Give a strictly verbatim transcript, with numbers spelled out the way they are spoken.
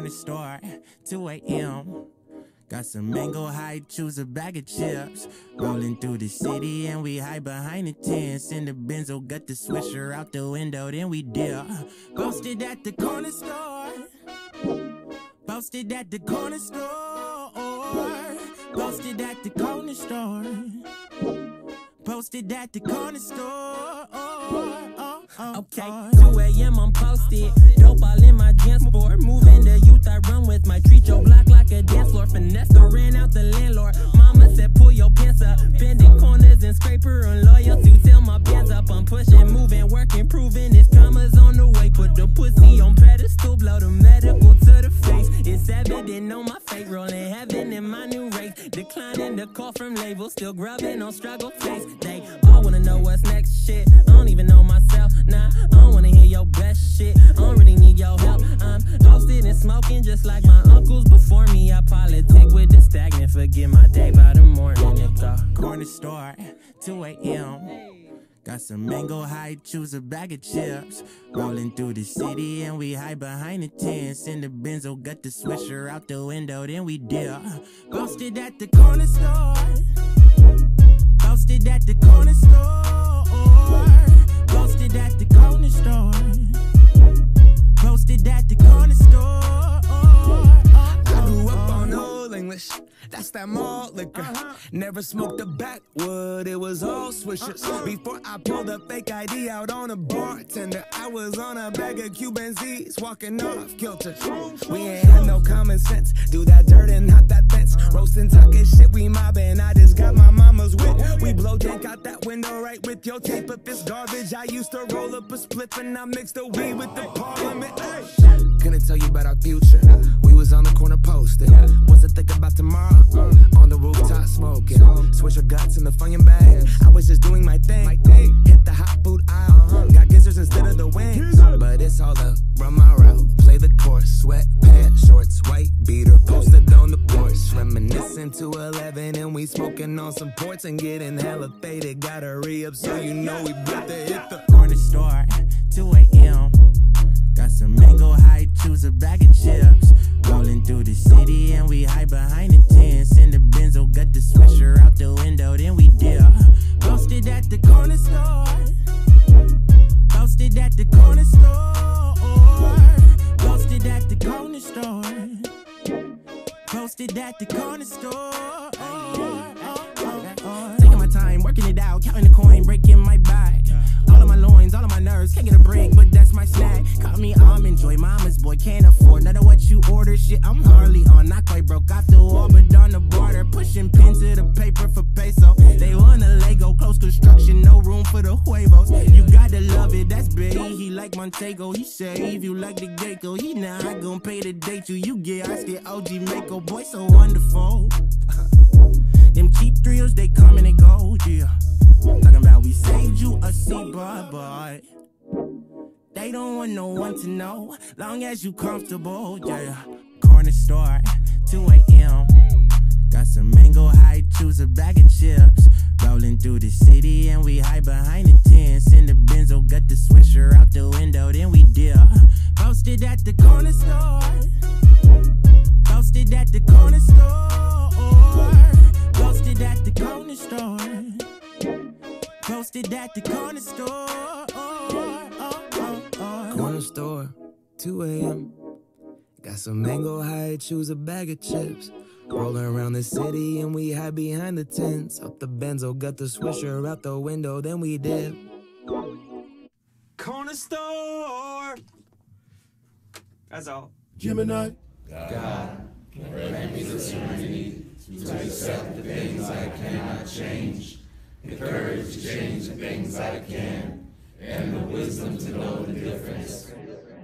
Corner store, two A M Got some mango high, choose a bag of chips. Rolling through the city and we hide behind the tents. In the Benzo, got the swisher out the window, then we dip. Posted at the corner store. Posted at the corner store. Posted at the corner store. Posted at the corner store. Okay, two A M I'm posted. Dope all in my jam sport. Moving the youth I run with. My treat your block like a dance floor. Finesse or ran out the landlord. Mama said pull your pants up. Bending corners and scraper and loyalty. Till my bands up. I'm pushing, moving, working, proving. It's commas on the way. Put the pussy on pedestal. Blow the medical to the face. It's evident on my fate. Rolling heaven in my new race. Declining the call from labels. Still grubbing on struggle face. They all wanna know what's next shit. I don't even know myself. Nah, I don't wanna hear your best shit. I don't really need your help. I'm toasted and smoking just like my uncles before me. I politic with the stagnant. Forget my day by the morning. It's a corner store, two A M Got some mango high, choose a bag of chips. Rolling through the city and we hide behind the tents. In the Benzo, got the swisher out the window, then we dip. Posted at the corner store. Posted at the corner store. Posted at the corner store. Posted at the corner store. I grew up on Old English. That's that malt liquor. Uh-huh. Never smoked a backwood, it was all swishers. Uh-uh. Before I pulled a fake I D out on a bartender, I was on a bag of Cuban Z's, walking off kilter. We ain't had no common sense. Do that dirt and hop that fence. Roasting, talking shit, we mobbing. I just got my mama's whip. We blow dank out that window right with your tape. If it's garbage, I used to roll up a spliff and I mixed the weed with the parliament. Hey. Couldn't tell you about our future. We was on the corner posting. Wasn't thinking about tomorrow. On the rooftop smoking. Swisher guts in the Funyun bag. I was just doing my thing. Hit the hot food aisle. Got gizzards instead of the wings. But it's all up. Run my route. Play the course. Sweatpants, shorts, white beater. Posted on the porch. Reminiscing to eleven. And we smoking on some ports and getting hella faded. Gotta re-up so you know we about to hit the corner store, two A M Got some mango high, choose a bag of chips. Rolling through the city and we hide behind the tents. In the Benzo, got the swisher out the window, then we dip. Posted at the corner store. Posted at the corner store. Posted at the corner store. Posted at the corner store. Taking my time, working it out, counting the coin, breaking my back. All of my loins, all of my nerves, can't get a break, but that's my snack. Call me almond joy, mama's boy, can't afford none of what you order. Shit, I'm hardly on, not quite broke off the wall, but on the border, pushing pen to the paper for peso. They want a Lego, close construction, no room for the huevos. You gotta love it, that's Betty. He like Montego, he save you like the gecko. He not gonna pay the date you, you get. I get O G Mako, boy, so wonderful. Them cheap thrills, they come and they go, yeah. Talking about we saved you a seat, but, but they don't want no one to know. Long as you comfortable, yeah. Corner store, two A M Got some mango high, choose a bag of chips. Rolling through the city and we hide behind the tents. In the Benzo, got the swisher out the window, then we dip. Posted at the corner store. Posted at the corner store. Posted at the corner store. Posted at the corner store. Corner store, two A M Got some mango high, choose a bag of chips. Rolling around the city and we hide behind the tents. Up the Benzo, got the swisher out the window, then we dip. Corner store. That's all. Gemini. God, grant me the serenity to accept the things I cannot change, the courage to change the things I can, and the wisdom to know the difference.